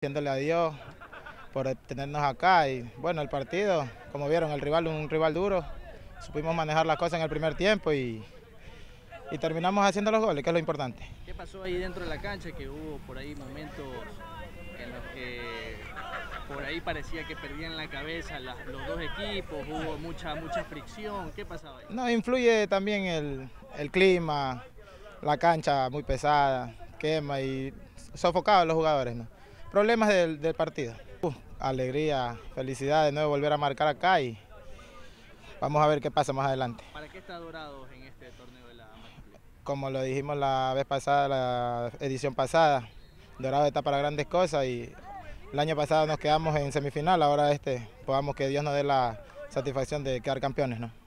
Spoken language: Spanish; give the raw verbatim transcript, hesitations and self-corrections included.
Haciéndole a Dios por tenernos acá y bueno, el partido, como vieron, el rival, un rival duro, supimos manejar las cosas en el primer tiempo y, y terminamos haciendo los goles, que es lo importante. ¿Qué pasó ahí dentro de la cancha? Que hubo por ahí momentos en los que por ahí parecía que perdían la cabeza la, los dos equipos, hubo mucha, mucha fricción. ¿Qué pasaba ahí? No, influye también el, el clima, la cancha muy pesada, quema y sofocados los jugadores, ¿no? Problemas del, del partido. Uh, alegría, felicidad de nuevo volver a marcar acá y vamos a ver qué pasa más adelante. ¿Para qué está Dorados en este torneo de la Major? Como lo dijimos la vez pasada, la edición pasada, Dorado está para grandes cosas y el año pasado nos quedamos en semifinal, ahora este, podamos que Dios nos dé la satisfacción de quedar campeones, ¿no?